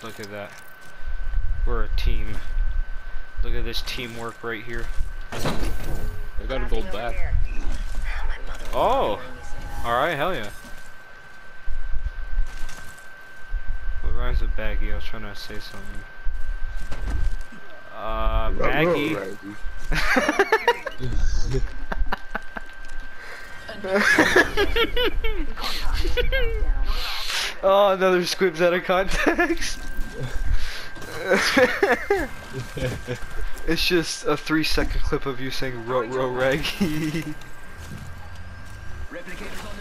Look at that. We're a team. Look at this teamwork right here. I got a gold bat. Oh! Alright, hell yeah. What rhymes with baggy? I was trying to say something. Baggy. Oh, another Squibs out of context. It's just a 3-second clip of you saying "ro ro raggy."